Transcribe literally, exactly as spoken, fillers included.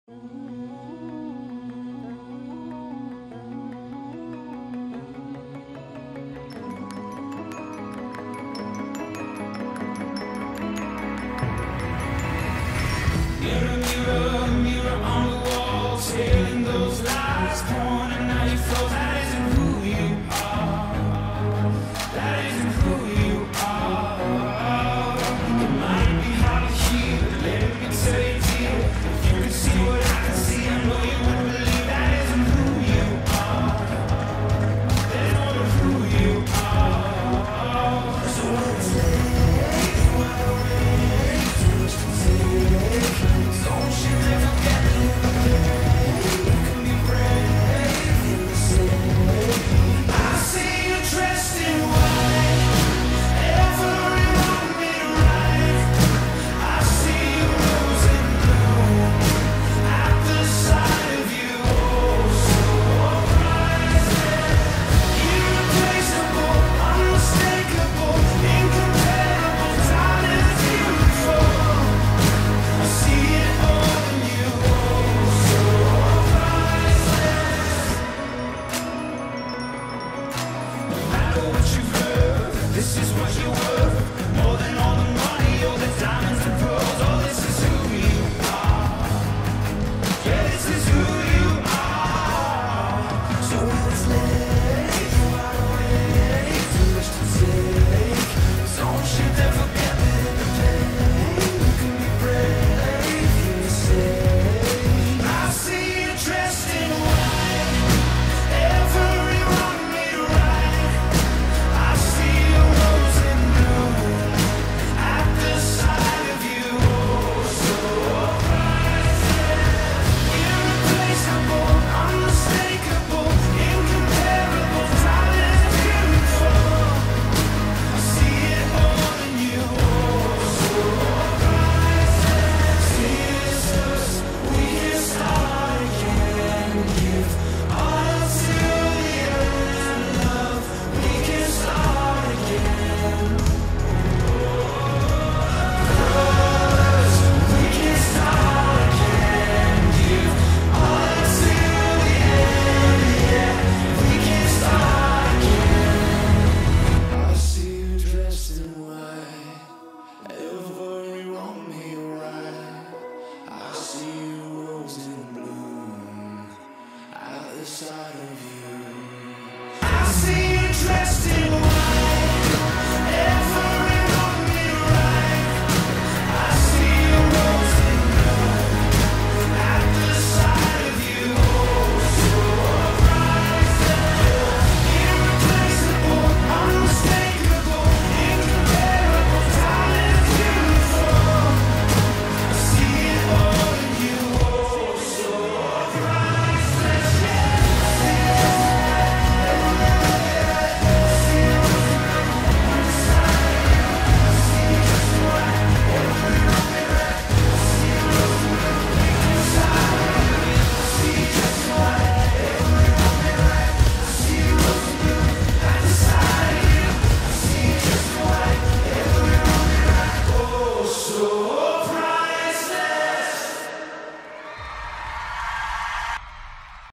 Mirror, mirror, mirror on the wall, telling those lies, pointing out your flaws. That isn't who you are. That isn't who you are. It might be hard to hear, but let me tell you, dear, if you could see what I can see, I know you would believe. That isn't who you are. That is not who you are. So let's take what away, too much to take. Don't you ever get in the way. You can be brave in the same. I see you dressed in white, every wrong made right. I see you rose and bloom at the sight of you. Oh, so priceless, irreplaceable, unmistakable, incomparable, darling, beautiful. I see it all in you. Oh, so priceless. No matter what you've heard, this is what you're worth. More than all the money or the diamonds and pearls. Oh, this is who you are. Yeah, this is who you are. So let's let it go our way. Too much to take. Don't you ever forget that in the pain you can be brave. You say, I see you dressed in white, every wrong made right. I see you rose and bloom at the sight of you. Oh, so priceless, irreplaceable, unmistakable, incomparable, darling, beautiful. I see it all in you. Oh, so priceless. Jesus, we can start again. Give all till the end, love. We can start again. Brothers, we can start again. Give all till the end, yeah. We can start again. I see you dressed in white, every wrong made right. I see you rose and bloom at the sight of you. I see you dressed in